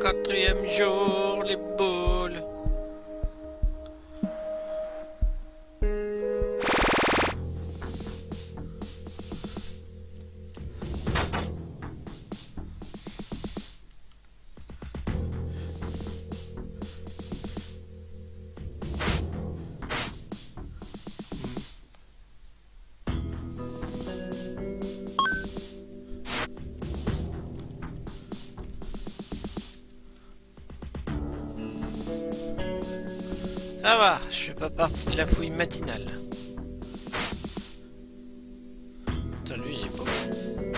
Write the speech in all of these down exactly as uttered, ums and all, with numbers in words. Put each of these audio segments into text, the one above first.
Quatrième jour, les boules. Ça va, je fais pas partie de la fouille matinale. Putain, lui, il est pas bon.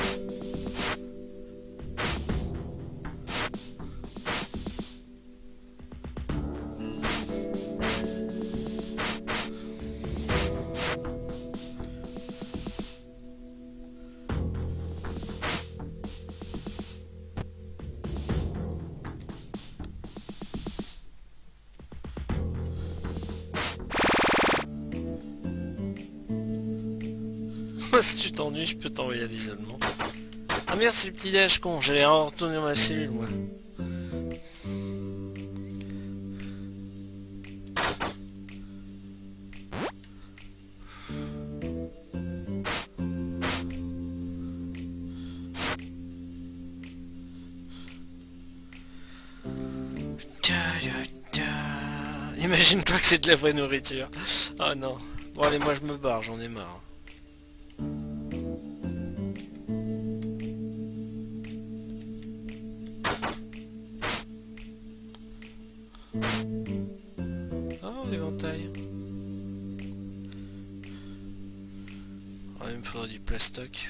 Si tu t'ennuies, je peux t'envoyer à l'isolement. Ah merde, c'est le petit déj con, j'allais retourner dans ma cellule moi. Imagine pas que c'est de la vraie nourriture. Oh non. Bon allez, moi je me barre, j'en ai marre. Oh, l'éventail. Oh, il me faudra du plastoc.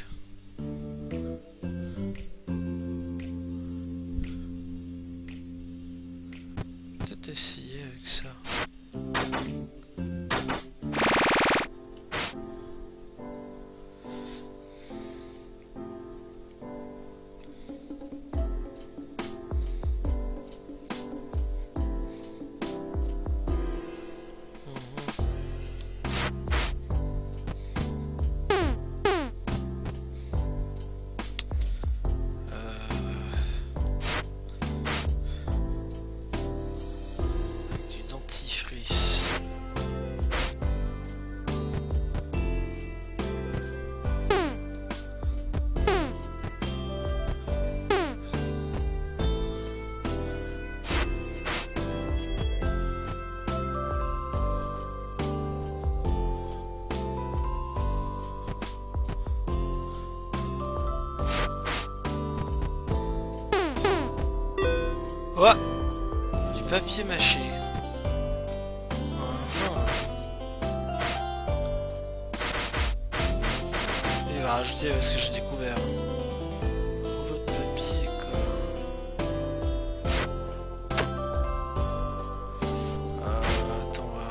Peut-être essayer avec ça. Oh, du papier mâché. Il va rajouter ce que j'ai découvert. Rouleau de papier quoi. Ah, attends voir.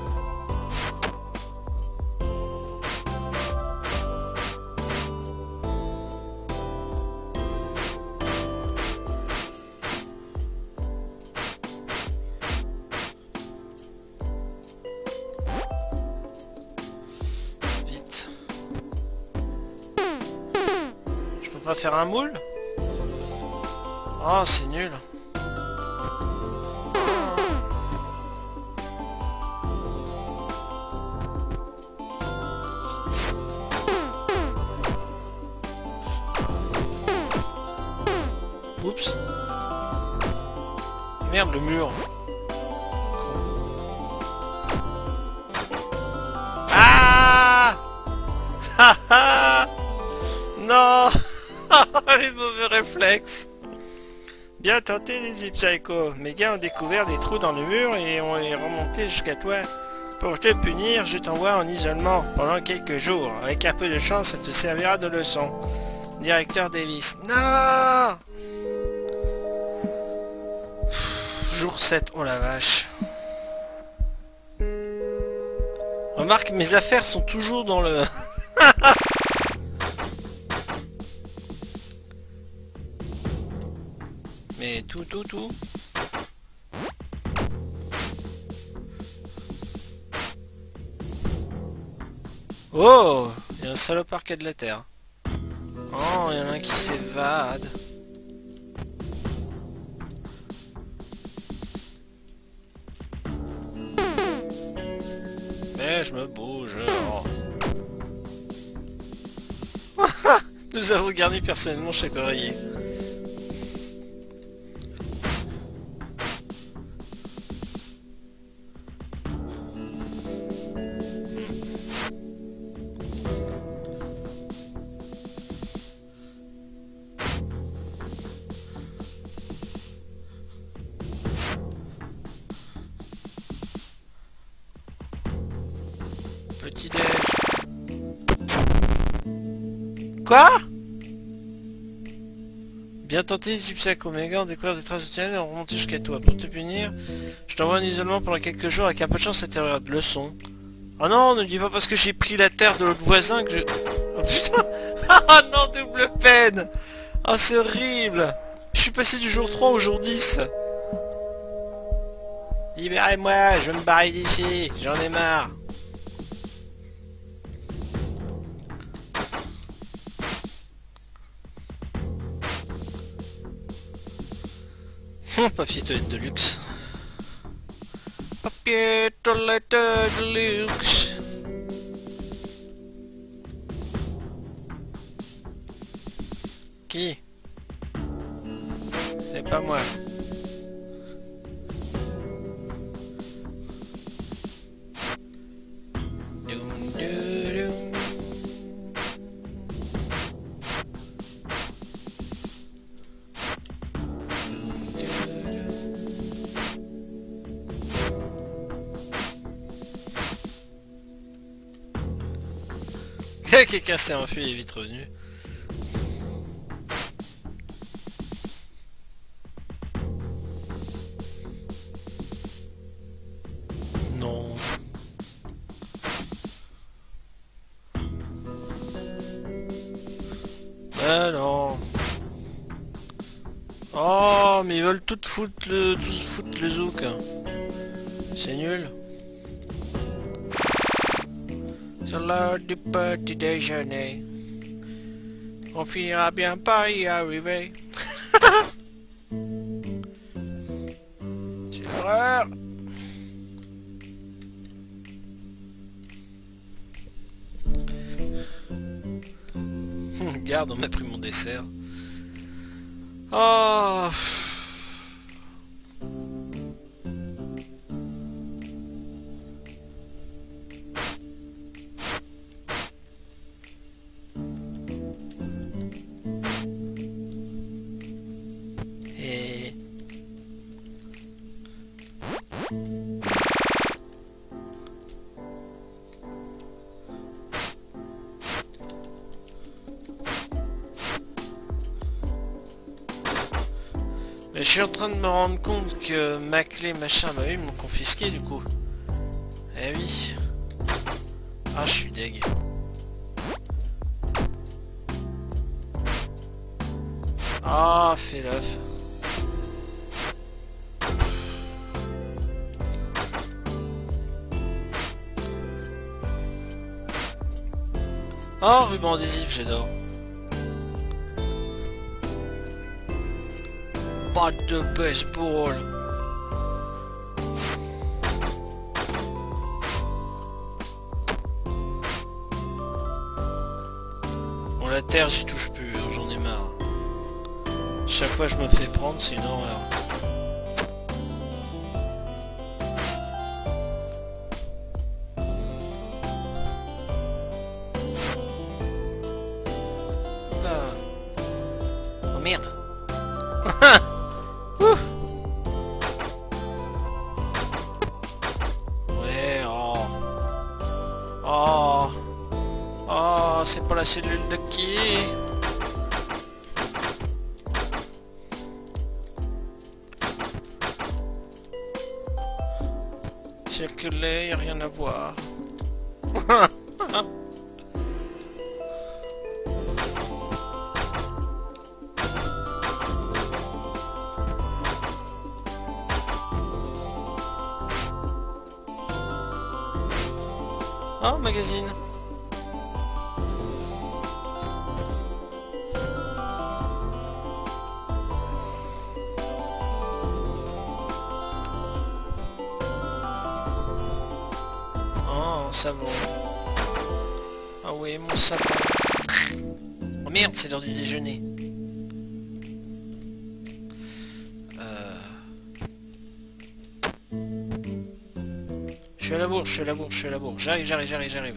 Pas faire un moule? Oh, c'est nul. Oups. Merde, le mur. Ah! Haha! Non! Les mauvais réflexes. Bien tenté les Psycho. Mes gars ont découvert des trous dans le mur et on est remonté jusqu'à toi. Pour te punir, je t'envoie en isolement pendant quelques jours. Avec un peu de chance, ça te servira de leçon. Directeur Davis. Non. Jour sept, oh la vache. Remarque, mes affaires sont toujours dans le... Mais tout, tout, tout. Oh, il y a un salopard qui a de la terre. Oh, il y en a un qui s'évade. je me bouge. Oh. Nous avons garni personnellement chaque oreiller. Petit déj. Quoi? Bien tenté, Gypsy Omega, on découvre des traces de tunnel et on remonte jusqu'à toi. Pour te punir, je t'envoie en isolement pendant quelques jours avec un peu de chance ça te servira de leçon. Oh non, ne me dis pas parce que j'ai pris la terre de l'autre voisin que je... Oh putain. Oh non, double peine. Oh c'est horrible. Je suis passé du jour trois au jour dix. Libérez-moi, je vais me barrer d'ici, j'en ai marre. Papier toilette de luxe. Papier toilette de luxe. Qui? C'est pas moi. Doum, doum, doum. Quelqu'un s'est enfui et est vite revenu. Non. Ben non. Oh, mais ils veulent tout foutre le, tout foutre le zouk. Hein. C'est nul. C'est l'heure du petit déjeuner. On finira bien par y arriver. C'est l'horreur. Regarde, on m'a pris mon dessert. Oh. Et... Mais je suis en train de me rendre compte que ma clé machin bah oui, ils m'ont confisqué du coup. Eh oui. Ah je suis deg. Ah fais l'œuf. Oh ruban adhésif j'adore. Pas de baseball. Bon la terre j'y touche plus, hein, j'en ai marre. Chaque fois je me fais prendre c'est une horreur. Là. Oh merde. Ouais, oh. Oh. Oh, c'est pas la cellule de qui? Circuler, y'a rien à voir. Oh, magazine. Oh, savon. Ah oui, mon savon. Oh merde, c'est l'heure du déjeuner. Euh... Je suis à la bourre, je suis à la bourre, je suis à la bourre. J'arrive, j'arrive, j'arrive, j'arrive.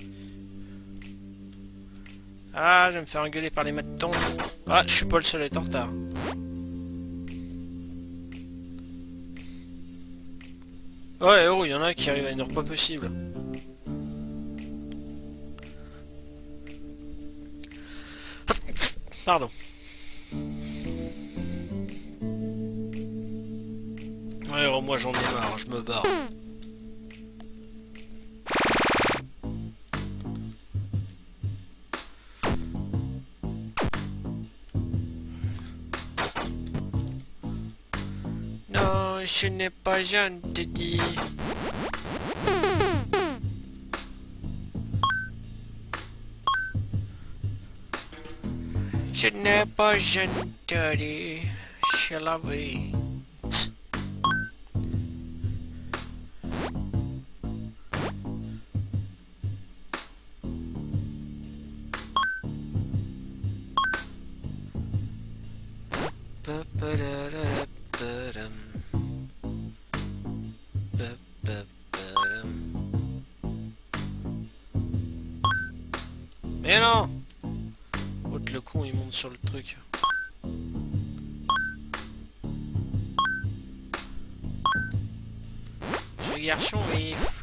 Ah, je vais me faire engueuler par les matons. Ah, je suis pas le seul à être en retard. Ouais, oh, il y en a qui arrivent à une heure pas possible. Pardon. Ouais, oh, moi j'en ai marre, je me barre. Non, je n'ai pas gentil. Je n'ai pas gentil. Je l'avais. Mais non! L'autre le con il monte sur le truc. Ce garçon est fou.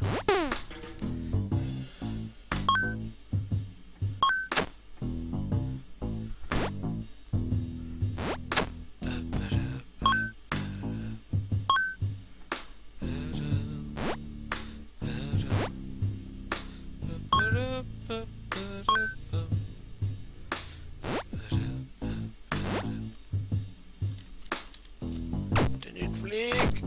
Tenue de flic.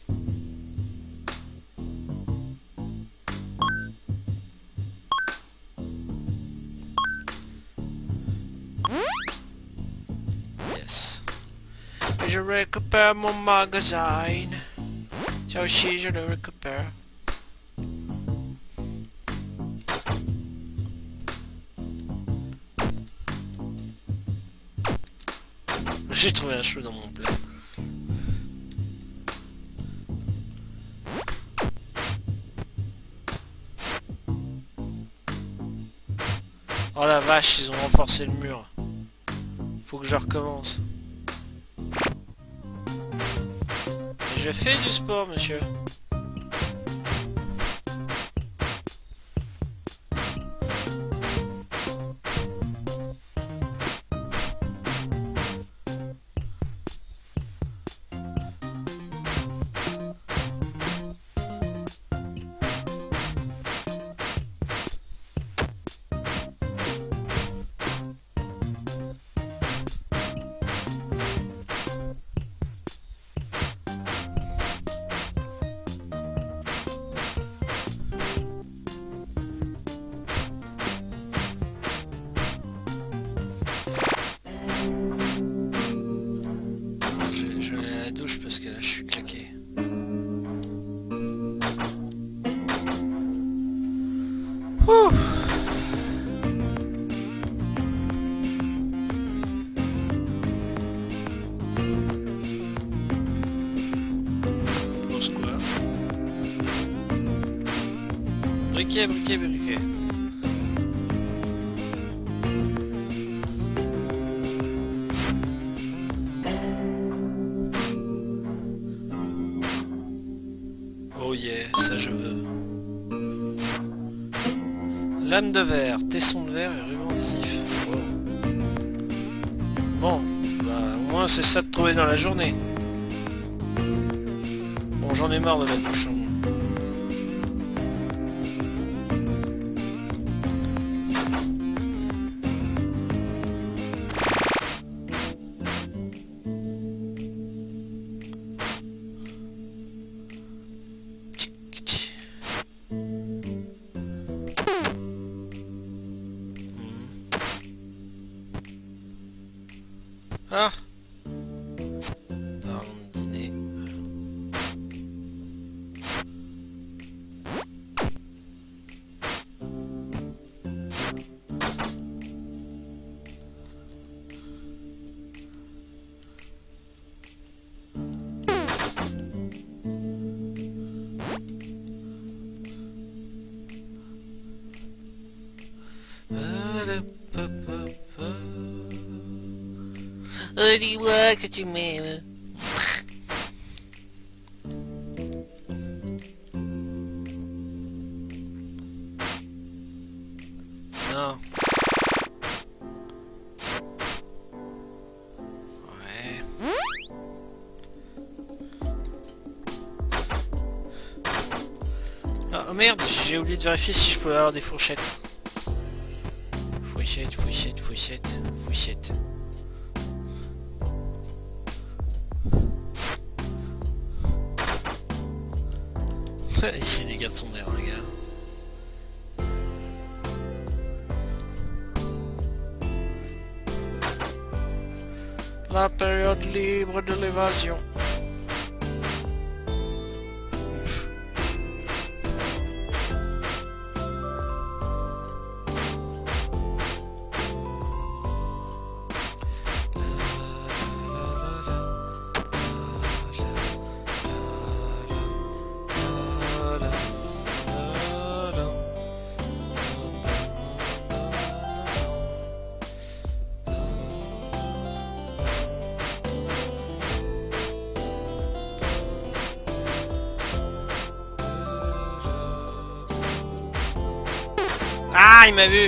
Yes. Je récupère mon magasin. Ça aussi je le récupère. J'ai trouvé un cheveu dans mon plat. Oh la vache, ils ont renforcé le mur. Faut que je recommence. Je fais du sport, monsieur. Parce que là je suis claqué. Ouh. Pour ce quoi? Briquet, briquet, briquet. Oh yeah, ça je veux. Lame de verre, tesson de verre et ruban adhésif. Wow. Bon, bah au moins c'est ça de trouver dans la journée. Bon, j'en ai marre de la bouchon. Ah, parlons de dîner. dis-moi que tu m'aimes. Non. Ouais. Ah, oh merde, j'ai oublié de vérifier si je pouvais avoir des fourchettes. Fourchette, fourchette, fourchette, fourchette. Ici des garçons d'air, les gars. La période libre de l'évasion. Ah, il m'a vu.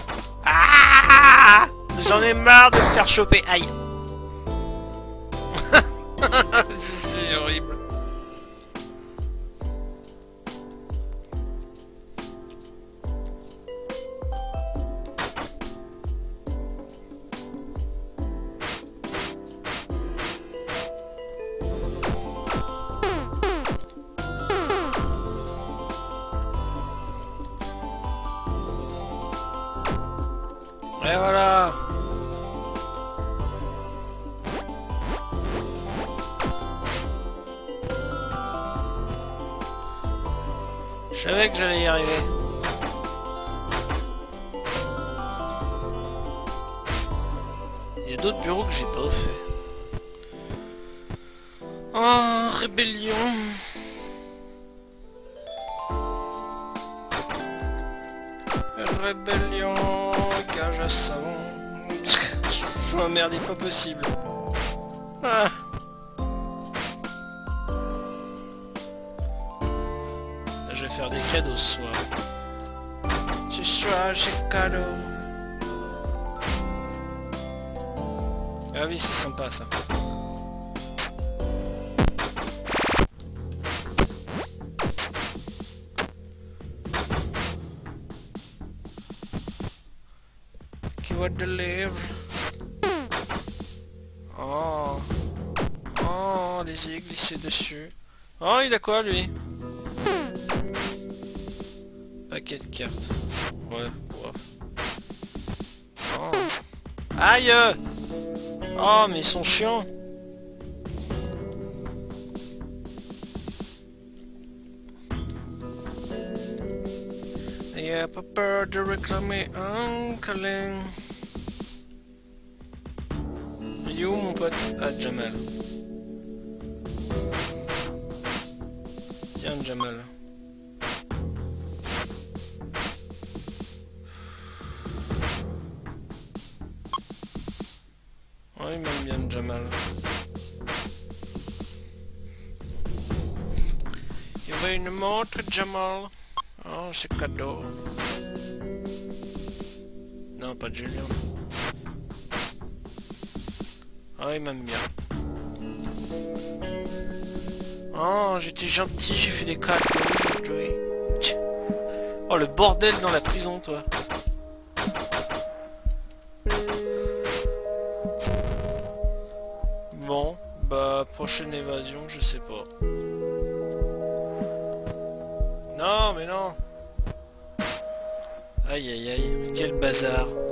Ah, j'en ai marre de me faire choper. Aïe. C'est horrible. Et voilà. Je savais que j'allais y arriver. Il y a d'autres bureaux que j'ai pas fait. Oh, rébellion. Rébellion, cage à savon. Je m'emmerde, pas possible. Ah. Je vais faire des cadeaux ce soir. Ce soir, j'ai cadeau. Ah oui, c'est sympa ça. Qui va deliver. Oh. Oh, les yeux glissés dessus. Oh, il a quoi lui? Paquet de cartes. Ouais, ouais. Oh. Aïe! Oh, mais ils sont chiants. N'ayez pas peur de réclamer un câlin. Il est où mon pote? Ah, Jamal. Tiens, Jamal. Oh, il m'aime bien Jamal. Il veut une montre, Jamal. Oh, c'est cadeau. Non, pas de Julien. Oh, il m'aime bien. Oh, j'étais gentil, j'ai fait des cadeaux aujourd'hui. Oh, le bordel dans la prison, toi. Bon, bah, prochaine évasion, je sais pas. Non, mais non. Aïe, aïe, aïe, mais quel bazar.